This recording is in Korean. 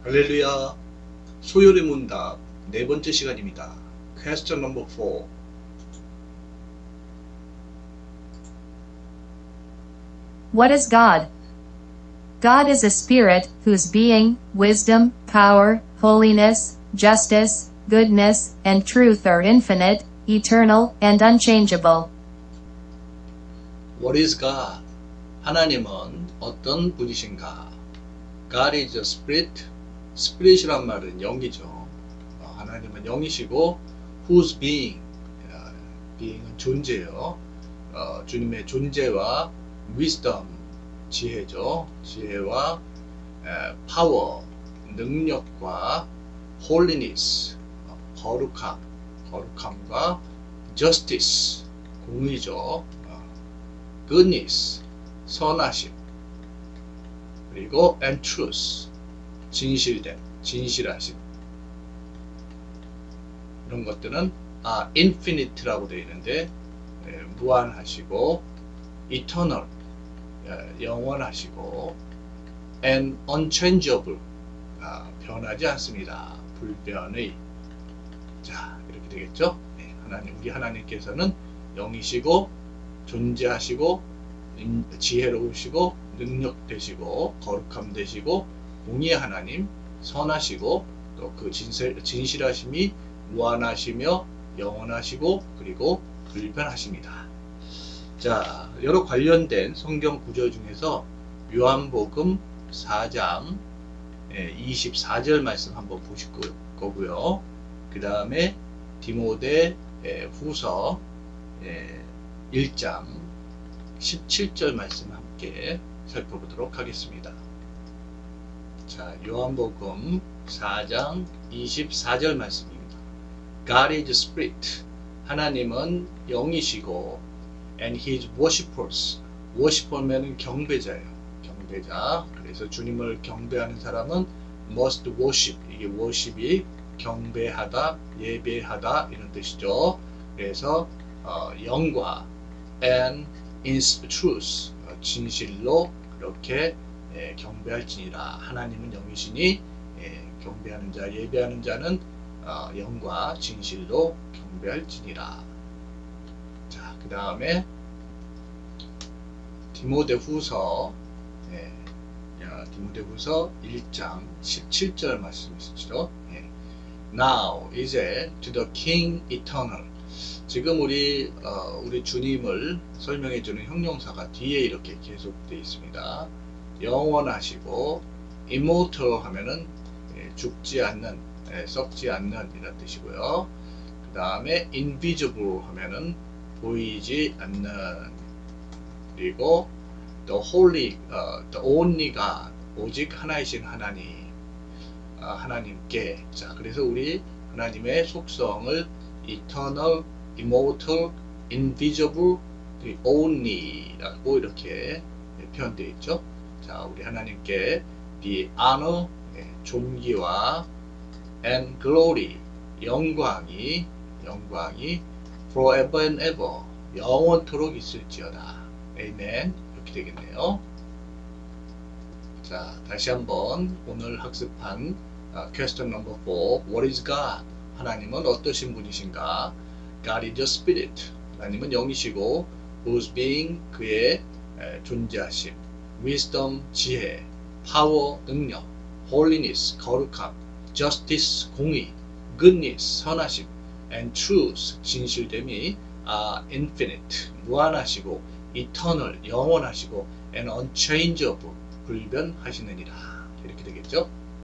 할렐루야. 소요리 문답 네 번째 시간입니다. Question number 4. What is God? God is a spirit whose being, wisdom, power, holiness, justice, goodness, and truth are infinite, eternal, and unchangeable. What is God? 하나님은 어떤 분이신가? God is a spirit. spirit이란 말은 영이죠. 하나님은 영이시고 whose being, being은 존재요. 주님의 존재와 wisdom, 지혜죠. 지혜와 power, 능력과 holiness, 거룩함과 justice, 공의죠. goodness, 선하심, 그리고 and truth, 진실하심. 이런 것들은 infinite라고 되어 있는데 무한하시고 eternal, 영원하시고 and unchangeable, 변하지 않습니다. 불변의. 자, 이렇게 되겠죠? 우리 하나님께서는 영이시고 존재하시고 지혜로우시고 능력 되시고 거룩함 되시고 공의의 하나님, 선하시고 또 그 진실하심이 무한하시며 영원하시고 그리고 불변하십니다. 자, 여러 관련된 성경 구절 중에서 요한복음 4장 24절 말씀 한번 보실 거고요. 그 다음에 디모데 후서 1장 17절 말씀 함께 살펴보도록 하겠습니다. 자, 요한복음 4장 24절 말씀입니다. God is spirit. 하나님은 영이시고 and his worshippers. worshipper면은 경배자예요. 경배자. 그래서 주님을 경배하는 사람은 must worship. 이게 worship이 경배하다, 예배하다 이런 뜻이죠. 그래서 영과 and in truth, 진실로 그렇게 경배할지니라. 하나님은 영이시니 경배하는 자, 예배하는 자는 영과 진실로 경배할지니라. 자, 그 다음에 디모데후서 1장 17절 말씀이시죠. Now 이제 to the King eternal. 지금 우리 주님을 설명해 주는 형용사가 뒤에 이렇게 계속되어 있습니다. 영원하시고 immortal 하면은 죽지 않는, 썩지 않는 이런 뜻이고요. 그 다음에 invisible 하면은 보이지 않는, 그리고 the holy, the only God, 오직 하나이신 하나님, 하나님께. 자, 그래서 우리 하나님의 속성을 eternal, immortal, invisible, only 라고 이렇게 표현되어 있죠. 자, 우리 하나님께 the honor, 존귀와 and glory, 영광이 forever and ever, 영원토록 있을지어다. 아멘. 이렇게 되겠네요. 자, 다시 한번 오늘 학습한 question number 4. What is God? 하나님은 어떠신 분이신가? God is a spirit. 하나님은 영이시고 whose being, 그의 존재하심, wisdom, 지혜, power, 능력, holiness, 거룩함, justice, 공의, goodness, 선하심, and truth, 진실됨이 infinite, 무한하시고 eternal, 영원하시고 and unchangeable, 불변하시느니라. 이렇게 되겠죠.